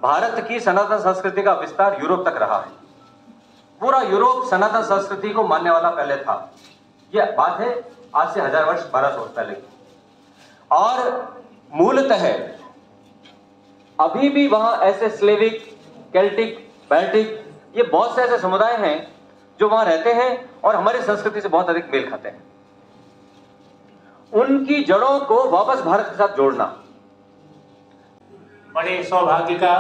भारत की सनातन संस्कृति का विस्तार यूरोप तक रहा है। पूरा यूरोप सनातन संस्कृति को मानने वाला पहले था। यह बात है आज से 1000 वर्ष 1200 वर्ष पहले की। और मूलतः अभी भी वहां ऐसे स्लेविक, केल्टिक, बैल्टिक, ये बहुत से ऐसे समुदाय हैं जो वहां रहते हैं और हमारी संस्कृति से बहुत अधिक मेल खाते हैं। उनकी जड़ों को वापस भारत के साथ जोड़ना बड़े सौभाग्य का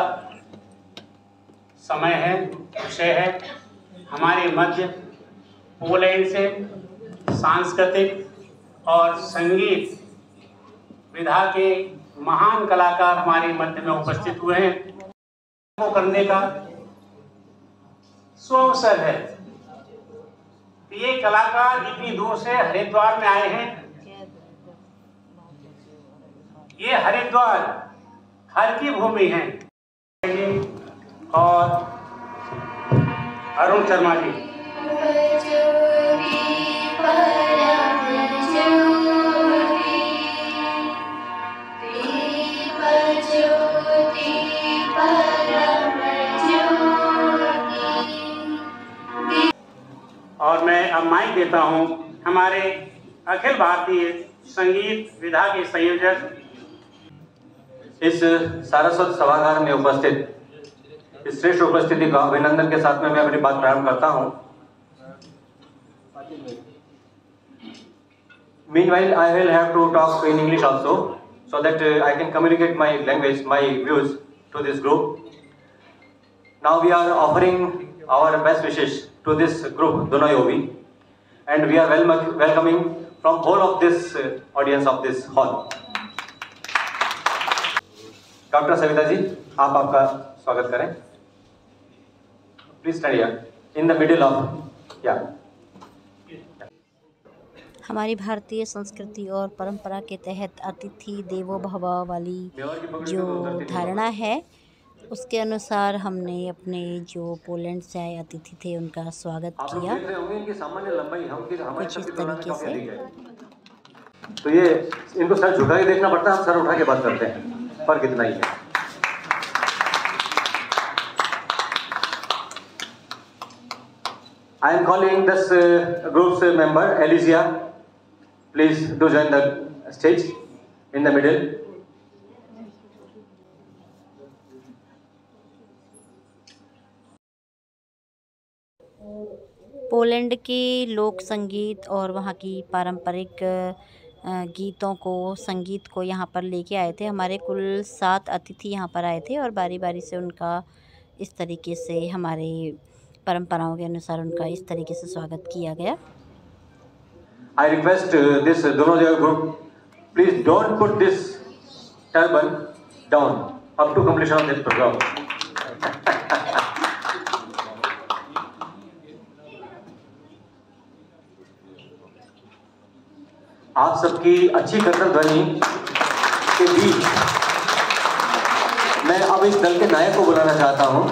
समय है, विषय है। हमारे मध्य पोलैंड से सांस्कृतिक और संगीत विधा के महान कलाकार हमारे मध्य में उपस्थित हुए हैं। को करने का सुअवसर है। ये कलाकार इतनी दूर से हरिद्वार में आए हैं। ये हरिद्वार हर की भूमि है। और अरुण शर्मा जी और मैं अब माइक देता हूं हमारे अखिल भारतीय संगीत विधा के संयोजक, इस सारस्वत सभागार में उपस्थित इस श्रेष्ठ उपस्थिति का अभिनंदन के साथ में मैं अपनी बात प्रारंभ करता हूं। Meanwhile, I will have to talk in English also, so that I can communicate my language, my views to this group. Now we are offering our best wishes to this group, Dunayovi, and we are welcoming from whole of this audience of this hall. Doctor Savita ji, आप आपका स्वागत करें। Please stand here in the middle of या। हमारी भारतीय संस्कृति और परंपरा के तहत अतिथि देवो भव वाली जो धारणा है, उसके अनुसार हमने अपने जो पोलैंड से आए अतिथि थे उनका स्वागत किया कुछ इस तरीके से। तो ये इनको सर झुका के देखना पड़ता है, हम सर उठा के बात करते हैं, पर कितना ही है। I am calling this group's member Alicia. Please do join the stage in the middle. Poland के लोक संगीत और वहाँ की पारंपरिक गीतों को, संगीत को यहाँ पर लेके आए थे। हमारे कुल 7 अतिथि यहाँ पर आए थे और बारी बारी से उनका इस तरीके से, हमारे परंपराओं के अनुसार उनका इस तरीके से स्वागत किया गया। I request this Dunoyovi group, please don't put this turban down up to completion of this program. आप सबकी अच्छी कर्तव्य ध्वनि के बीच मैं अब इस दल के नायक को बुलाना चाहता हूं।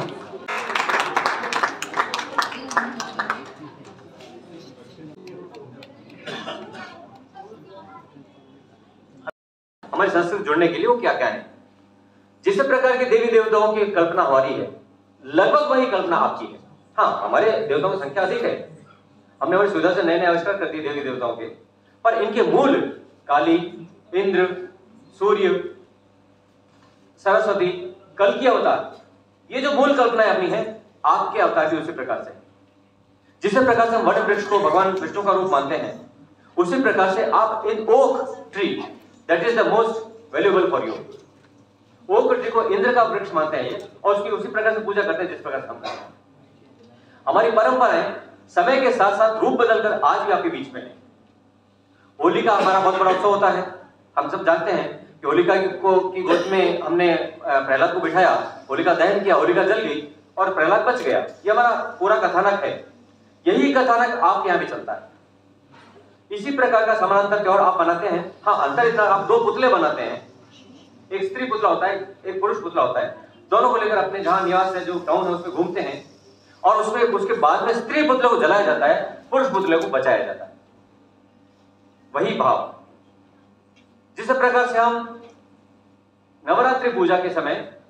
हमारी संस्कृति जुड़ने के लिए वो क्या क्या है। जिस प्रकार के देवी देवताओं की कल्पना हमारी है, लगभग वही कल्पना आपकी है। हाँ, हमारे देवताओं की संख्या अधिक है, हमने हमारी सुविधा से नए नए आविष्कार कर दिए देवी देवताओं के, पर इनके मूल काली, इंद्र, सूर्य, सरस्वती, कल की अवतार, ये जो मूल कल्पना अपनी है, आपके अवतार भी उसी प्रकार से। जिस प्रकार से हम वट वृक्ष को भगवान विष्णु का रूप मानते हैं, उसी प्रकार से आप इन oak tree, that is the most valuable for you, oak tree को इंद्र का वृक्ष मानते हैं ये, और उसकी उसी प्रकार से पूजा करते हैं जिस प्रकार से हम करते हैं। हमारी परंपराएं समय के साथ साथ रूप बदलकर आज भी आपके बीच में है। होली का हमारा बहुत बड़ा उत्सव होता है। हम सब जानते हैं कि होलिका की गोद में हमने प्रहलाद को बिठाया, होलिका दहन किया, होलिका जल गई और प्रहलाद बच गया। ये हमारा पूरा कथानक है। यही कथानक आपके यहाँ भी चलता है। इसी प्रकार का समानांतर त्योहार आप बनाते हैं। हाँ, अंतर इतना, आप 2 पुतले बनाते हैं, एक स्त्री पुतला होता है, एक पुरुष पुतला होता है। दोनों को लेकर अपने जहां निवास है, जो टाउन है, उसमें घूमते हैं और उसमें उसके बाद में स्त्री पुतले को जलाया जाता है, पुरुष पुतले को बचाया जाता है। वही भाव जिस प्रकार से हम नवरात्रि पूजा के समय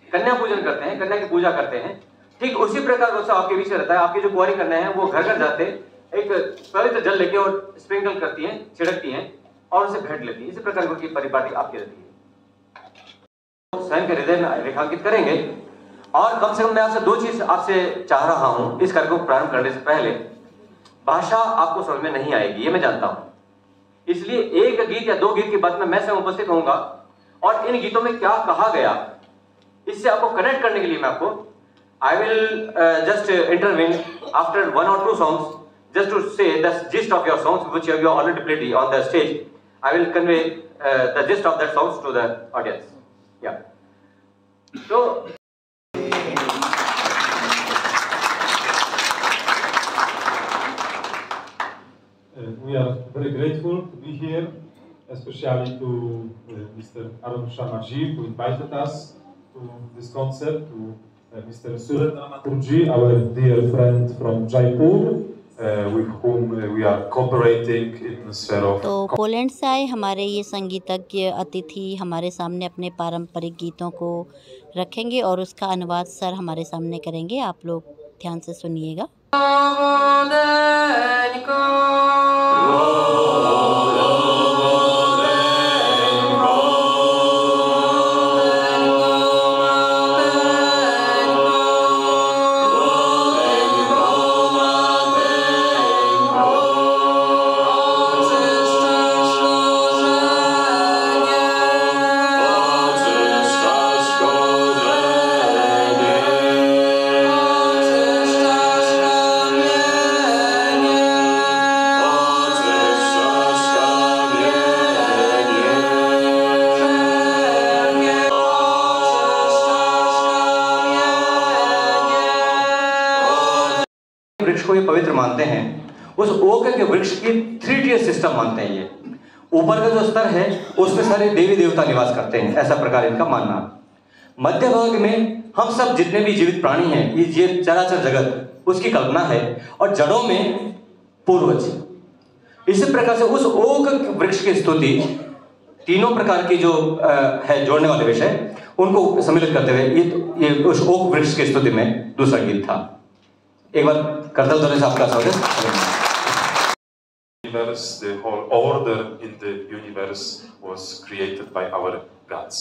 कन्या पूजन करते हैं, कन्या की पूजा करते हैं, ठीक उसी प्रकार का उत्सव आपके बीच में रहता है। आपकी जो कुंवारी कन्या है वो घर घर जाते एक पवित्र जल लेके और स्प्रिंकल करती हैं, छिड़कती हैं और उसे भेंट लेती है। इसी प्रकार की परिपाटी आपकी रहती है। स्वयं के हृदय में रेखांकित करेंगे। और कम से कम मैं आपसे 2 चीज आपसे चाह रहा हूं इस कार्यक्रम को प्रारंभ करने से पहले। भाषा आपको समझ में नहीं आएगी, ये मैं जानता हूं, इसलिए एक गीत या 2 गीत के बाद में मैं स्वयं उपस्थित होऊंगा और इन गीतों में क्या कहा गया इससे आपको कनेक्ट करने के लिए मैं आपको I will just intervene after 1 or 2 songs just to say the gist of your songs which you have already played on the stage. I will convey the gist of that songs to the audience. Yeah. So we are very grateful to be here, especially to Mr. Arun Sharmaji who invited us to this concert, to Mr. Surendra Mathurji, our dear friend from Jaipur, with whom we are cooperating in the sphere of. तो Poland से आए हमारे ये संगीतज्ञ अतिथि हमारे सामने अपने पारंपरिक गीतों को रखेंगे और उसका अनुवाद सर हमारे सामने करेंगे। आप लोग ध्यान से सुनिएगा। वृक्ष को ये पवित्र मानते हैं, उस ओक के वृक्ष की 3 tier सिस्टम मानते हैं। ये ऊपर का जो स्तर है उसमें सारे देवी देवता निवास करते हैं, ऐसा प्रकार इनका मानना। मध्य भाग में हम सब जितने भी जीवित प्राणी हैं, ये चराचर जगत उसकी कल्पना है और जड़ों में पूर्वज। इसी प्रकार से उस ओक वृक्ष की स्तुति 3 प्रकार की जो है जोड़ने वाले विषय उनको सम्मिलित करते हुए ये उस ओक वृक्ष की स्तुति में दूसरा गीत था। एक बार करतल ध्वनि से आपका स्वागत। The whole order in the universe was created by our gods.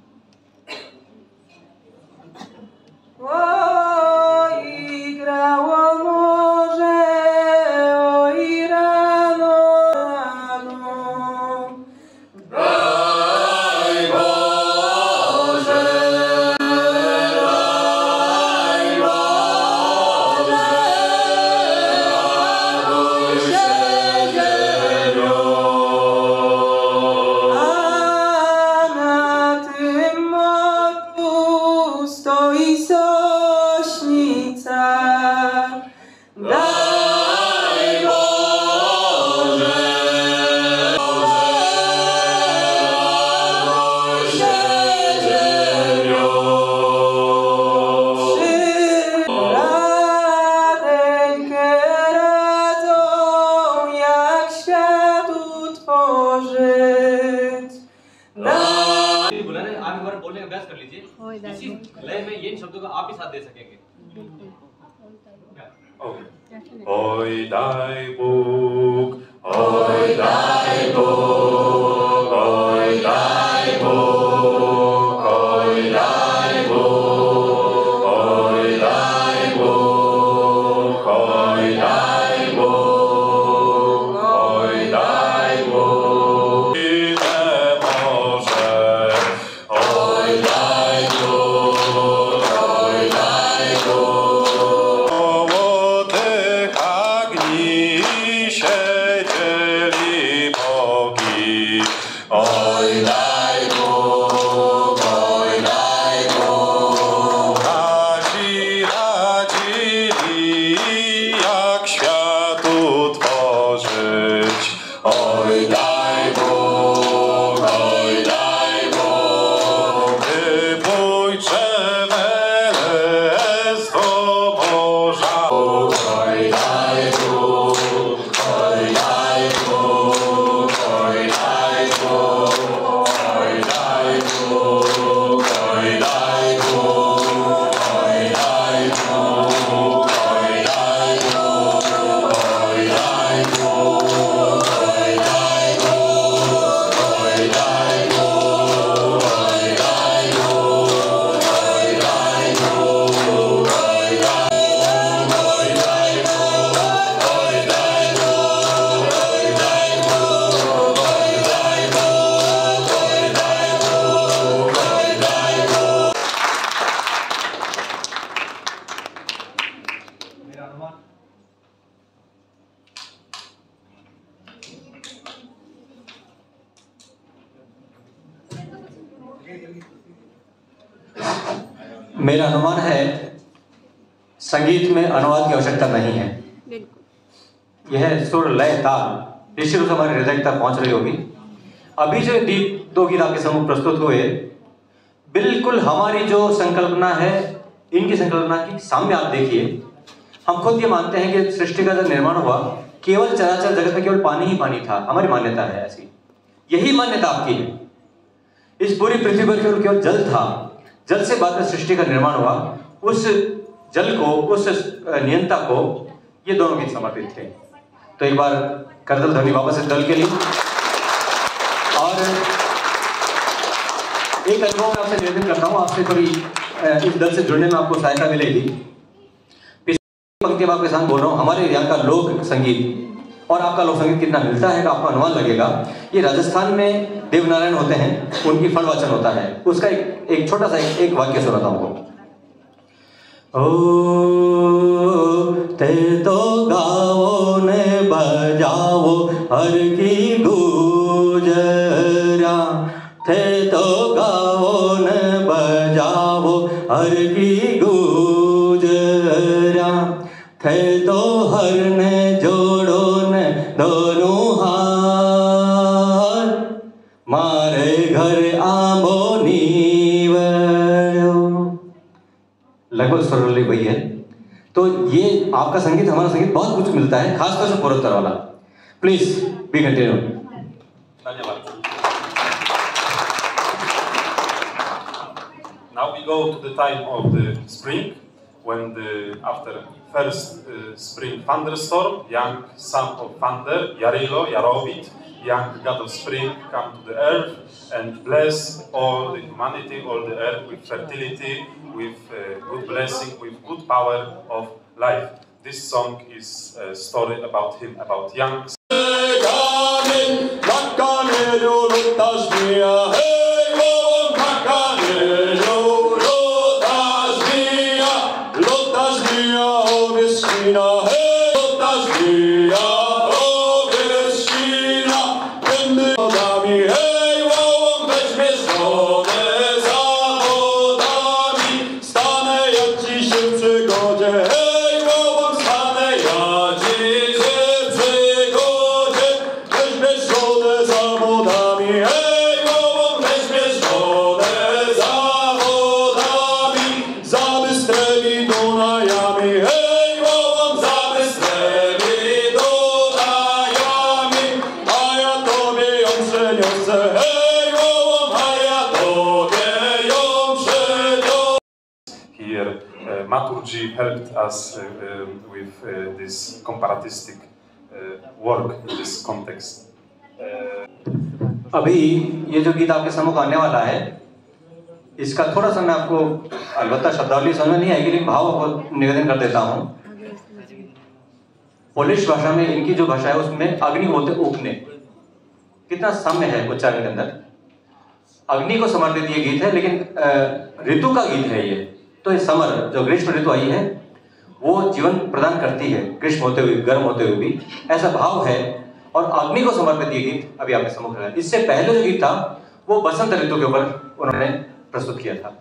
बोलने का अभ्यास कर लीजिए, इसी लय में ये शब्दों का आप भी साथ दे सकेंगे। Oi dai buk, oi dai buk, oi dai buk, oi dai buk, oi dai buk, oi dai buk, oi dai buk. Nie może, oi dai buk, oi dai buk. Koło tych agni siedzieli bogi. मेरा अनुमान है संगीत में अनुवाद की आवश्यकता नहीं है। यह सुर लय ताल निश्चित रूप से हमारे हृदय तक पहुंच रही होगी। अभी जो दो गीत आपके सम्मुख प्रस्तुत हुए, बिल्कुल हमारी जो संकल्पना है इनकी संकल्पना की सामने आप देखिए। हम खुद ये मानते हैं कि सृष्टि का जब निर्माण हुआ केवल चराचर जगत में केवल पानी ही पानी था, हमारी मान्यता है ऐसी। यही मान्यता आपकी है। इस पूरी पृथ्वी पर केवल जल था, जल से बाद में सृष्टि का निर्माण हुआ। उस जल को, उस नियंता को ये दोनों गीत समर्पित थे। तो एक बार करदल ध्वनि वापस इस दल के लिए। और एक अनुभव मैं आपसे निवेदन करता हूँ, आपसे थोड़ी इस दल से जुड़ने में आपको सहायता मिलेगी। पिछली पंक्ति में आपके साथ बोल रहा हूँ, हमारे यहाँ का लोक संगीत और आपका लोक संगीत कितना मिलता है आपको अनुमान लगेगा। ये राजस्थान में देवनारायण होते हैं, उनकी फल वाचन होता है। उसका एक छोटा सा एक वाक्य सुनाता हूँ। ओ ते तो गाओ ने बजाओ हर की गुजरा, थे तो गाओ ने बजाओ हर की गुजरा, थे तो हर ने जोड़ो ने दोनों हाथ, मारे घर आंबो नीवड़ो। लगभग स्वरली वही है। तो ये आपका संगीत हमारा संगीत बहुत कुछ मिलता है, खासतौर से पूर्वोत्तर वाला। Please be continue. धन्यवाद। Now we go to the time of the spring, when after first spring thunderstorm, young son of thunder, Yarilo, Yarovit, young god of spring, come to the earth and bless all the humanity, all the earth with fertility, with good blessing, with good power of life. This song is a story about him, about young. Maturji helped us with this comparatistic work in this context. अभी ये जो गीत आपके सम्मुख आने वाला है, इसका थोड़ा सा मैं आपको अलबत्ता शब्दावली समझ में नहीं आएगी, लेकिन भाव को निवेदन कर देता हूँ। पोलिश भाषा में इनकी जो भाषा है उसमें अग्नि होते उगने, कितना साम्य है उच्चारण के अंदर। अग्नि को समर्पित ये गीत है, लेकिन ऋतु का गीत है ये। तो ये समर जो ग्रीष्म ऋतु आई है वो जीवन प्रदान करती है, ग्रीष्म होते हुए, गर्म होते हुए भी, ऐसा भाव है। और अग्नि को समर्पित ये गीत अभी आपके सम्मुख है। इससे पहले जो गीत था वो बसंत ऋतु के ऊपर उन्होंने प्रस्तुत किया था।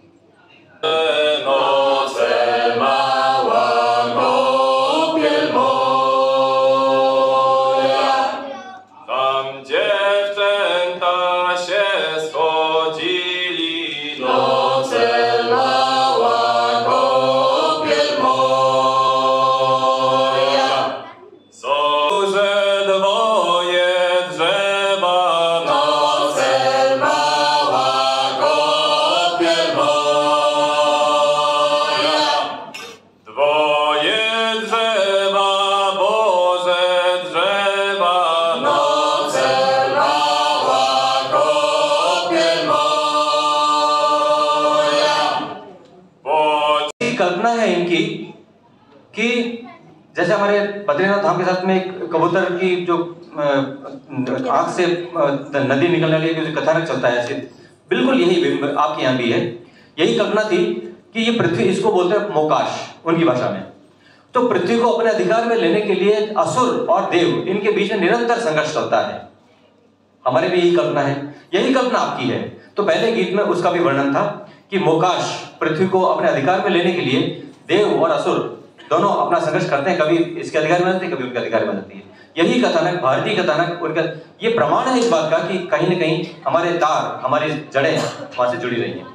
कल्पना है इनकी कि जैसे हमारे बद्रीनाथ धाम के साथ में एक कबूतर की जो आंख से नदी निकलने वाली जो कथानक चलता है, ऐसे बिल्कुल यही आपके यहाँ भी है। यही कल्पना थी कि ये पृथ्वी, इसको बोलते हैं मोकाश उनकी भाषा में। तो पृथ्वी को अपने अधिकार में लेने के लिए असुर और देव, इनके बीच में निरंतर संघर्ष चलता है। हमारे भी यही कल्पना है, यही कल्पना आपकी है। तो पहले गीत में उसका भी वर्णन था। कि मोकाश पृथ्वी को अपने अधिकार में लेने के लिए देव और असुर दोनों अपना संघर्ष करते हैं, कभी इसके अधिकार में जाती है, कभी उनके अधिकार में जाती है। यही कथानक, भारतीय कथानक, उनका ये प्रमाण है इस बात का कि कहीं न कहीं हमारे तार, हमारी जड़ें वहां से जुड़ी रही हैं।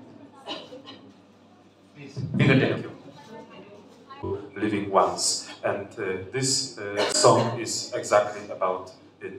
Living once, and this song is exactly about it.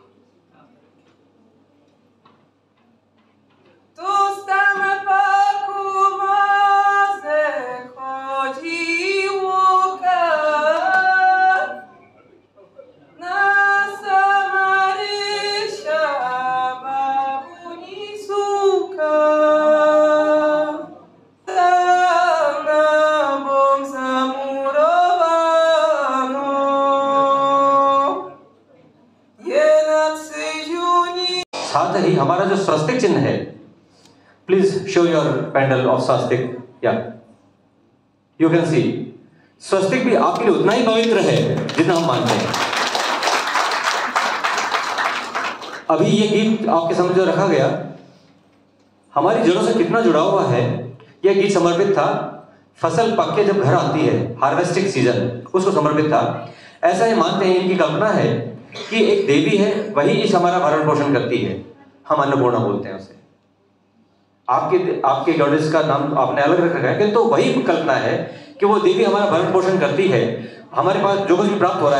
साथ ही हमारा जो स्वस्तिक चिन्ह है, please show your pendant of swastik, या यू कैन सी, स्वस्तिक भी आपके लिए उतना ही पवित्र है जितना हम मानते हैं। अभी ये गीत आपके सामने जो रखा गया हमारी जड़ों से कितना जुड़ा हुआ है। यह गीत समर्पित था फसल पक के जब घर आती है, हार्वेस्टिंग सीजन, उसको समर्पित था। ऐसा ही मानते हैं, इनकी कल्पना है कि एक देवी है, वही इस हमारा भरण पोषण करती है। हम अन्नपूर्णा बोलते हैं उसे। आपके गॉडेस का नाम आपने अलग रख रखा है, किंतु वही कल्पना है कि वो देवी हमारा भरण पोषण करती है। हमारे पास जो कुछ भी प्राप्त हो रहा है,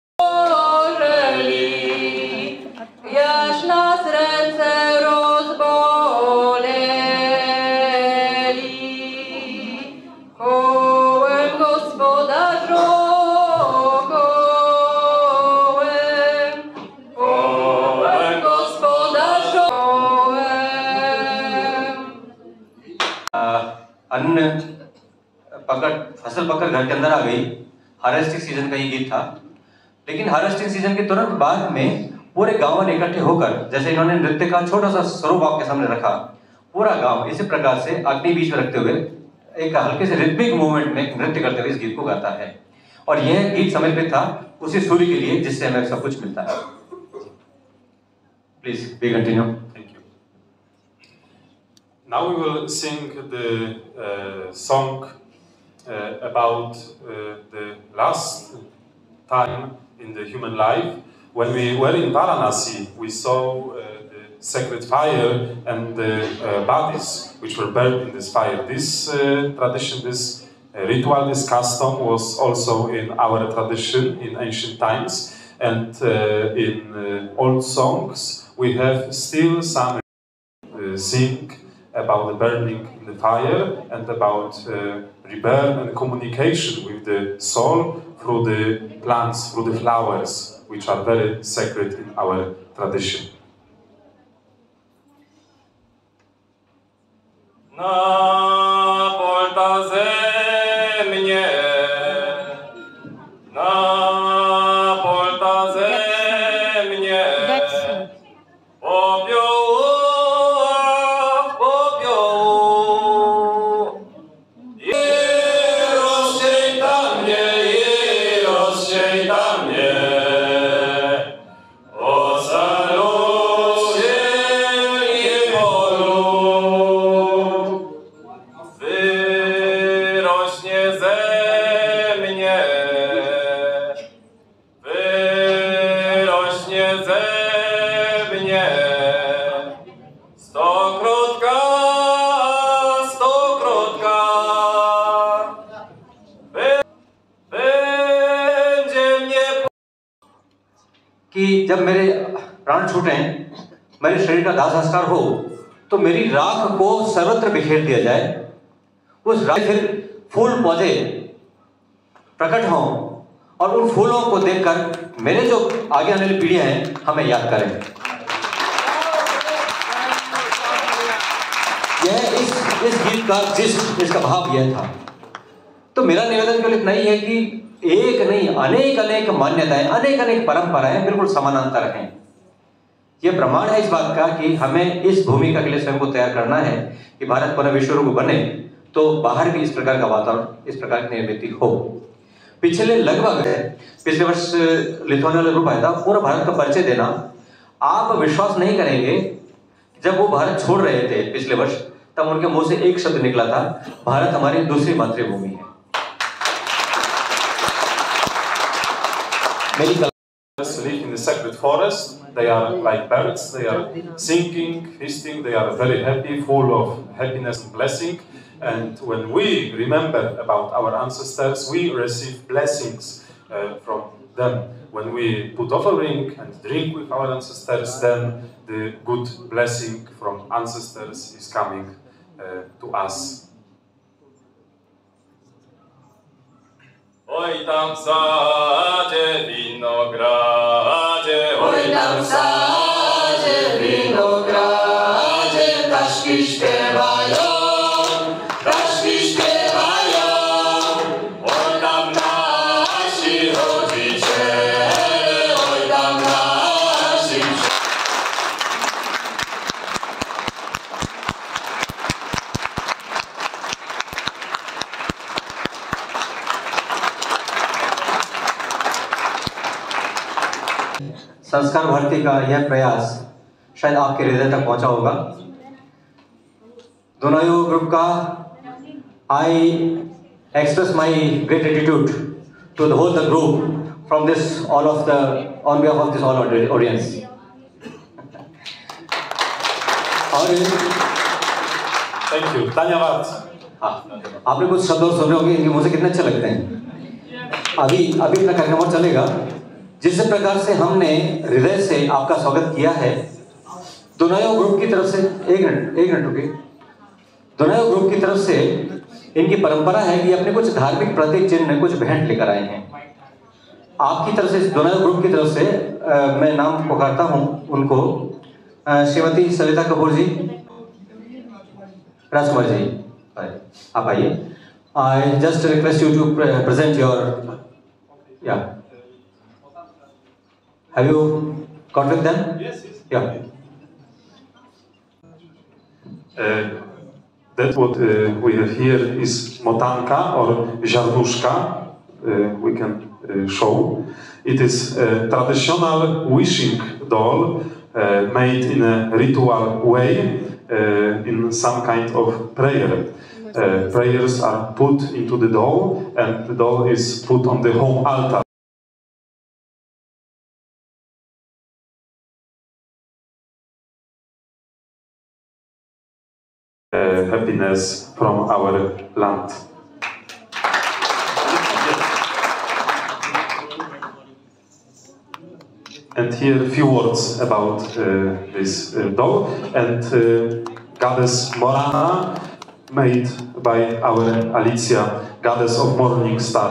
अन्न पकड़, फसल पकड़ घर के अंदर आ गई। हार्वेस्टिंग सीजन का ये गीत था। लेकिन हार्वेस्टिंग सीजन के तुरंत बाद में पूरे गांव वाले इकट्ठे होकर, जैसे इन्होंने नृत्य का छोटा सा स्वरूप आपके सामने रखा, पूरा गांव इसी प्रकार से अग्नि बीच में रखते हुए एक हल्के से रिदमिक मूवमेंट में नृत्य करते हुए इस गीत को गाता है। और यह गीत समर्पित था उसी सूर्य के लिए जिससे हमें सब कुछ मिलता है। Please we continue. Now we will sing the song about the last time in the human life. When we were in Varanasi, we saw the sacred fire and the bodies which were burned in this fire. This tradition, this ritual, this custom was also in our tradition in ancient times. And in old songs, we have still some sing about the burning in the fire and about rebirth and communication with the soul through the plants, through the flowers, which are very sacred in our tradition. Na polta zemnie, na polta zemnie, कि जब मेरे प्राण छूटें, मेरे शरीर का दाह संस्कार हो, तो मेरी राख को सर्वत्र बिखेर दिया जाए। उस राख फिर फूल पौधे प्रकट हों और उन फूलों को देखकर मेरे जो आगे आने वाली पीढ़ियां हैं हमें याद करें। यह इस गीत का इसका भाव यह था। तो मेरा निवेदन केवल इतना ही है कि एक नहीं, अनेक अनेक मान्यताएं, अनेक अनेक परंपराएं बिल्कुल समानांतर हैं। यह प्रमाण है इस बात का कि हमें इस भूमिका के लिए स्वयं को तैयार करना है कि भारत पुनः विश्व को बने, तो बाहर भी इस प्रकार का वातावरण, इस प्रकार की निर्मिति हो। पिछले वर्ष लिथुआनिया ग्रुप आया था, पूरा भारत का परिचय देना। आप विश्वास नहीं करेंगे, जब वो भारत छोड़ रहे थे पिछले वर्ष, तब उनके मुंह से एक शब्द निकला था, भारत हमारी दूसरी मातृभूमि है। Many live in the sacred forest. They are like birds. They are singing, feasting. They are very happy, full of happiness and blessing. And when we remember about our ancestors, we receive blessings from them. When we put offering and drink with our ancestors, then the good blessing from ancestors is coming to us. Oj tam w sadzie winogradzie, oj tam w sadzie winogradzie, ptaszki śpiewają, oj tam nasi rodziciele, oj tam nasi. संस्कार भारती का यह प्रयास शायद आपके हृदय तक पहुंचा होगा। दोनों ग्रुप का I express my great gratitude to the whole the group from this all of the on behalf of this all audience. और Thank you. धन्यवाद। हाँ, आपने कुछ शब्द और सुने होंगे, इनके मुझे कितने अच्छे लगते हैं। अभी अपना कार्यक्रम और चलेगा। जिस प्रकार से हमने हृदय से आपका स्वागत किया है, दोनों ग्रुप की तरफ से एक मिनट रुकिए। दोनों ग्रुप की तरफ से इनकी परंपरा है कि अपने कुछ धार्मिक प्रतीक चिन्ह, कुछ भेंट लेकर आए हैं। आपकी तरफ से, दोनों ग्रुप की तरफ से मैं नाम पुकारता हूं उनको। श्रीमती सविता कपूर जी, राजकुमार जी, आप आइए। I just request you to present your Have you got with them? Yes. Yeah. That what we have here is motanka or ziarnuszka. We can show. It is a traditional wishing doll made in a ritual way in some kind of prayer. Prayers are put into the doll, and the doll is put on the home altar. Happiness from our land. And here a few words about this doll and goddess Morana, made by our Alicia, goddess of morning star.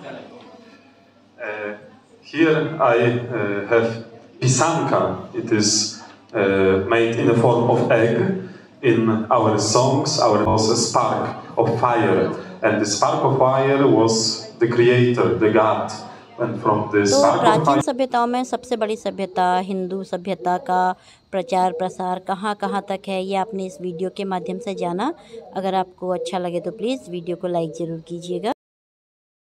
Here I have pisanka. It is made in the form of egg. In our songs, our was a spark of fire, and the spark of fire was the creator, the God. And from the spark of प्राचीन fire, सभ्यताओं में सबसे बड़ी सभ्यता हिंदू सभ्यता का प्रचार प्रसार कहाँ कहाँ तक है, ये आपने इस वीडियो के माध्यम से जाना। अगर आपको अच्छा लगे तो प्लीज़ वीडियो को लाइक ज़रूर कीजिएगा।